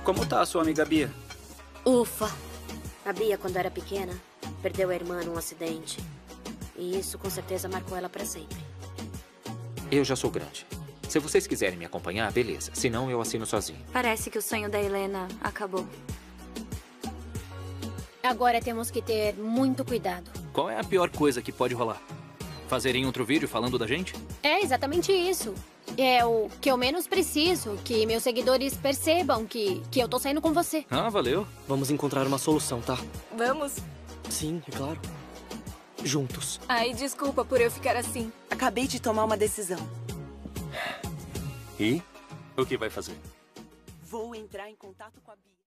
Como tá a sua amiga Bia? Ufa! A Bia, quando era pequena, perdeu a irmã num acidente. E isso, com certeza, marcou ela pra sempre. Eu já sou grande. Se vocês quiserem me acompanhar, beleza. Se não, eu assino sozinho. Parece que o sonho da Helena acabou. Agora temos que ter muito cuidado. Qual é a pior coisa que pode rolar? Fazerem outro vídeo falando da gente? É exatamente isso. É o que eu menos preciso, que meus seguidores percebam que eu tô saindo com você. Ah, valeu. Vamos encontrar uma solução, tá? Vamos? Sim, é claro. Juntos. Ai, desculpa por eu ficar assim. Acabei de tomar uma decisão. E? O que vai fazer? Vou entrar em contato com a Bia.